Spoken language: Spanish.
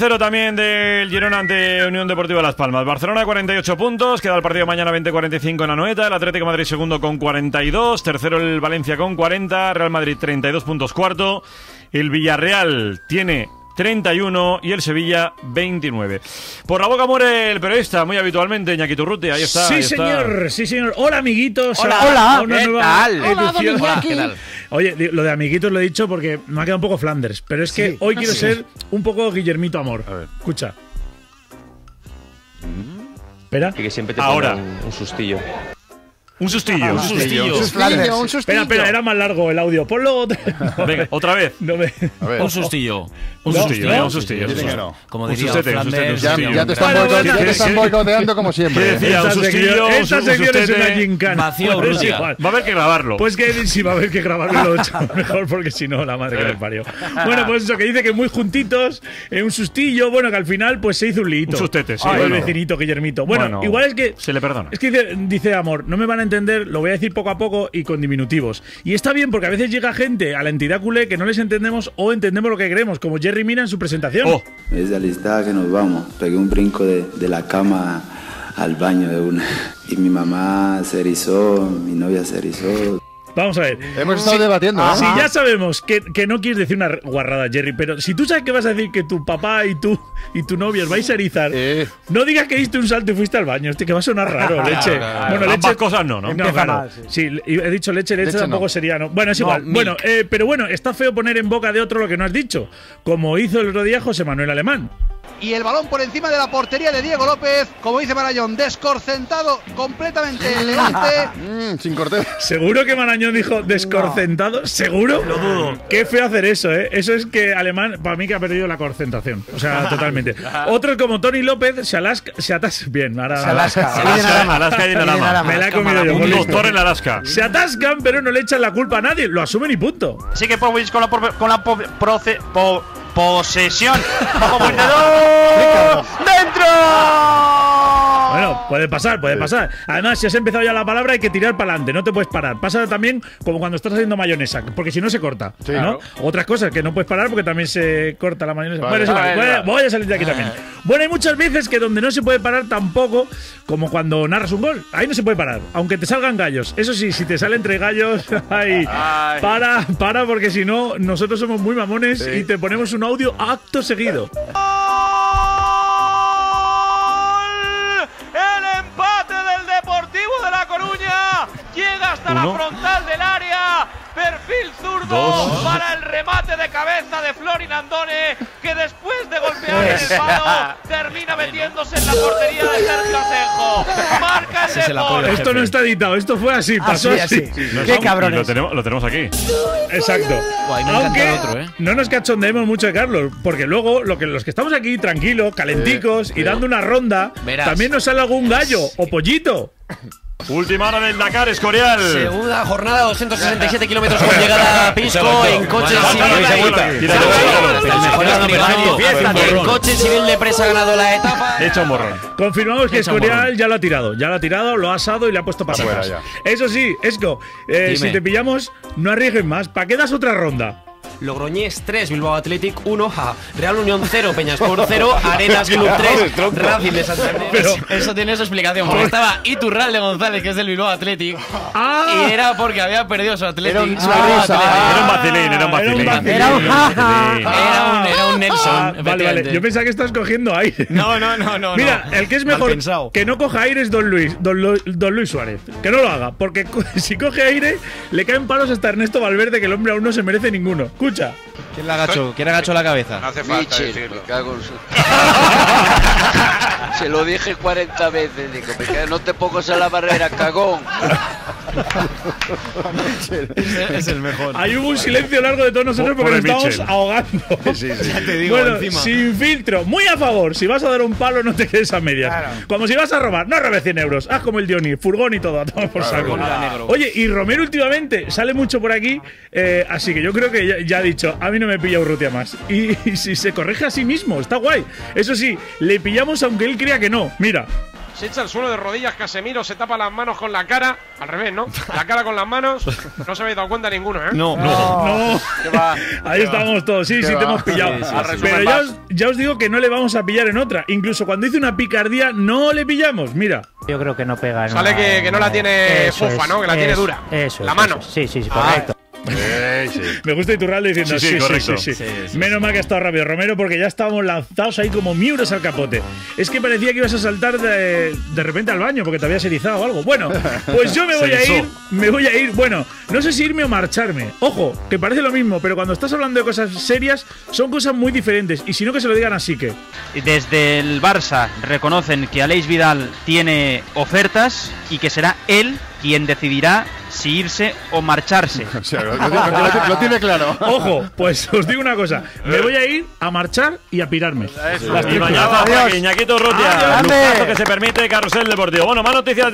0 también del Girona ante Unión Deportiva Las Palmas. Barcelona 48 puntos, queda el partido mañana 20-45 en Anoeta. El Atlético de Madrid segundo con 42, tercero el Valencia con 40, Real Madrid 32 puntos cuarto. El Villarreal tiene 31 y el Sevilla 29. Por la boca muere el periodista, muy habitualmente, Iñaki Turruti. Ahí está. Sí, ahí señor, está. sí, señor. Hola, amiguitos. Hola, una ¿qué nueva tal? edición. Hola, ¿qué tal? Oye, lo de amiguitos lo he dicho porque me ha quedado un poco Flanders, pero es que hoy quiero ser un poco Guillermito Amor. A ver. Escucha. Espera. Y que siempre te Ahora. pone un sustillo. Un sustillo. Un sustillo. Espera, era más largo el audio. Ponlo otra vez. Venga, otra vez. No me... Un sustillo. Un sustillo, venga, un sustillo. Dicen que no. Un Como diría sustete, Flanders, un sustillo. Ya te están, Bueno, ya te están boicoteando como ¿Qué siempre. decía? Un sustillo, un Esta sección es una sustete. gincana. Vacío, Pues es Rusia. igual. Va a haber que grabarlo. Pues que sí, va a haber que grabarlo lo echamos mejor porque si no, la madre que nos parió. Bueno, pues eso, que dice que muy juntitos, un sustillo, bueno, que al final pues se hizo un liito. Un sustete, sí, Ay, bueno. el vecinito Guillermito. Bueno, igual es que... se le perdona. Es que dice Amor, no me van a entender, lo voy a decir poco a poco y con diminutivos. Y está bien porque a veces llega gente a la entidad culé que no les entendemos o entendemos lo que queremos, como Jerry Mina en su presentación. Oh. Es alistada que nos vamos. Pegué un brinco de la cama al baño de una. Y mi mamá se erizó, mi novia se erizó. Vamos a ver. Hemos estado debatiendo, ¿eh? Si ya sabemos que no quieres decir una guarrada, Jerry, pero si tú sabes que vas a decir que tu papá y tu novia os vais a erizar, no digas que diste un salto y fuiste al baño, hostia, que va a sonar raro, leche. Bueno, Ambas leche. cosas no. No, claro. Sí, he dicho leche tampoco no. sería, ¿no? Bueno, es igual. Bueno, pero bueno, está feo poner en boca de otro lo que no has dicho, como hizo el otro día José Manuel Alemán. Y el balón por encima de la portería de Diego López, como dice Marañón, descorcentado, completamente elegante. Sin corte. ¿Seguro que Marañón dijo descorcentado? ¿Seguro? Lo dudo. Qué feo hacer eso, ¿eh? Eso es que Alemán, para mí, que ha perdido la concentración. O sea, totalmente. Otros como Tony López se atascan. Bien, ahora. Alaska y Dinarama. Me la he comido yo. Un muy listo. doctor en Alaska. Se atascan, pero no le echan la culpa a nadie. Lo asumen y punto. Así que Popovic con la posesión. ¡Dentro! Bueno, puede pasar, puede pasar. Además, si has empezado ya la palabra, hay que tirar para adelante, no te puedes parar. Pasa también como cuando estás haciendo mayonesa, porque si no se corta, Sí, ¿no? claro. Otras cosas que no puedes parar porque también se corta la mayonesa. Vale. Bueno, es igual, voy a salir de aquí también. Bueno, hay muchas veces que donde no se puede parar tampoco, como cuando narras un gol. Ahí no se puede parar, aunque te salgan gallos. Eso sí, si te sale entre gallos, ay, para, porque si no, nosotros somos muy mamones y te ponemos un audio acto seguido. Deportivo de La Coruña llega hasta la frontal del área, perfil zurdo para el remate de cabeza de Florin Andone, que después de golpear el palo termina metiéndose en la portería de Sergio Asenjo. Marca el Depor. Esto no está editado, esto fue así, pasó así. Qué cabrones. Lo tenemos aquí. Exacto. Guay, me Aunque encanta el otro, no nos cachondeemos mucho de Carlos, porque luego los que estamos aquí tranquilos, calenticos y dando una ronda, también nos sale algún gallo o pollito. Última hora del Dakar, Escorial. Segunda jornada, 267 kilómetros con llegada a Pisco en coche civil. En coche civil de presa ha ganado la etapa. Echa un borrón. Confirmamos que Escorial ya lo ha tirado, lo ha asado y le ha puesto pasadas. Eso sí, Esco, si te pillamos, no arriesgues más. ¿Para qué das otra ronda? Logroñés 3, Bilbao Athletic 1, Real Unión 0, Peñascor 0, Arenas Club 3, Racing de Santander. Pero eso tiene su explicación, porque estaba Iturralde González, que es del Bilbao Athletic, y era porque había perdido su Athletic. Era un vacilín. Era un Nelson. Vale. Yo pensaba que estás cogiendo aire. No. Mira, el que es mejor que no coja aire es Don Luis Suárez. Que no lo haga, porque si coge aire, le caen palos hasta Ernesto Valverde, que el hombre aún no se merece ninguno. Escucha. ¿Quién agachó la cabeza? No hace falta decirlo. Me cago en su... Se lo dije 40 veces. Digo, no te pongas a la barrera, cagón. Es el mejor. Ahí hubo un silencio largo de todos nosotros porque nos estábamos ahogando. Ya te digo, bueno, encima. sin filtro, muy a favor. Si vas a dar un palo, no te quedes a medias. Como si vas a robar, no robes 100 euros. Haz como el Diony, furgón y todo, a tomar por saco. Oye, y Romero últimamente sale mucho por aquí, así que yo creo que ya ha dicho, a mí no me pilla Urrutia más. Y si se corrige a sí mismo, está guay. Eso sí, le pillamos aunque él crea que no. Mira. Se echa al suelo de rodillas Casemiro, se tapa las manos con la cara. Al revés, ¿no? La cara con las manos. No se habéis dado cuenta ninguno, ¿eh? No. ¿Qué va? Ahí estamos todos, sí, te hemos pillado. Pero ya os digo que no le vamos a pillar en otra. Incluso cuando hice una picardía, no le pillamos. Mira. Yo creo que no pega. Sale que no la tiene fofa, ¿no? Que la tiene dura. Eso. La mano. Sí, correcto. Me gusta Iturralde diciendo Sí, correcto. Sí. Menos mal que ha estado rápido, Romero, porque ya estábamos lanzados ahí como miuras al capote. Es que parecía que ibas a saltar de repente al baño porque te habías erizado o algo. Bueno, pues yo me voy a ir. Bueno, no sé si irme o marcharme. Ojo, que parece lo mismo, pero cuando estás hablando de cosas serias, son cosas muy diferentes. Y si no, que se lo digan así que. Desde el Barça reconocen que Aleix Vidal tiene ofertas y que será él quien decidirá si irse o marcharse. O sea, lo tiene claro. Ojo, pues os digo una cosa. Me voy a ir a marchar y a pirarme. Y mañana, Iñakito Urrutia. Lujazo que se permite Carrusel Deportivo. Bueno, más noticias.